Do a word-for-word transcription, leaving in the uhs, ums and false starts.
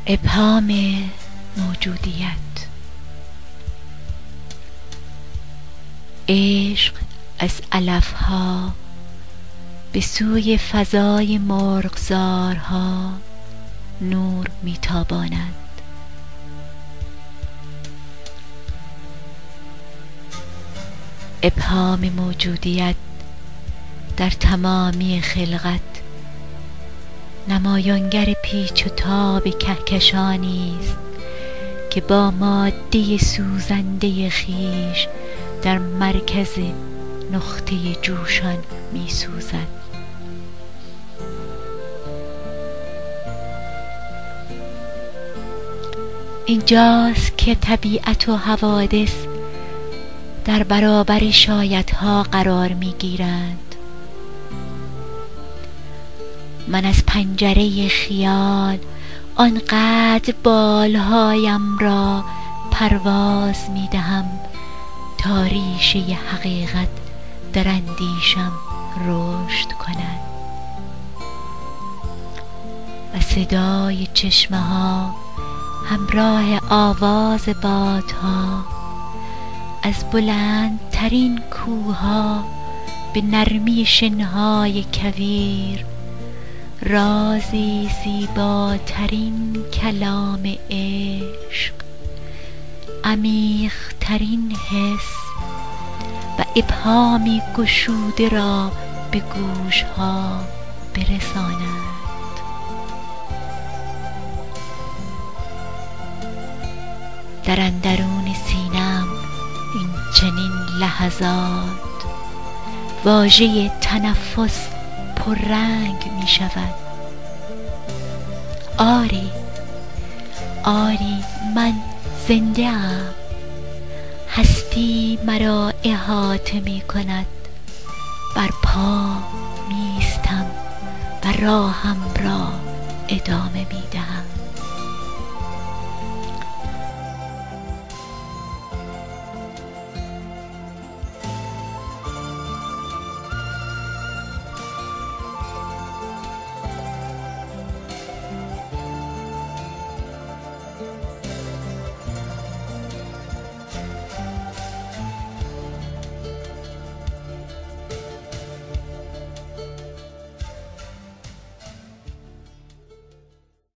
ابهام موجودیت. عشق از علفها به سوی فضای مرغزارها نور میتاباند. ابهام موجودیت در تمامی خلقت نمایانگر پیچ و تاب کهکشانی است که با ماده سوزنده خویش در مرکز نقطه جوشان می سوزد. اینجاست که طبیعت و حوادث در برابر شایدها قرار می گیرند. من از پنجره خیال آنقدر بالهایم را پرواز می دهم تا ریشه حقیقت در اندیشم رشد کند و صدای چشمه ها همراه آواز بادها از بلندترین کوهها به نرمی شنهای کویر رازی زیباترین کلام عشق، عمیق‌ترین حس و ابهامی گشوده را به گوشها برساند. در اندرون سینه‌ام این چنین لحظات واژه تنفس پررنگ می شود. آری آری من زنده ام، هستی مرا احاطه می کند، بر پا می ایستم و راهم را ادامه می دهم.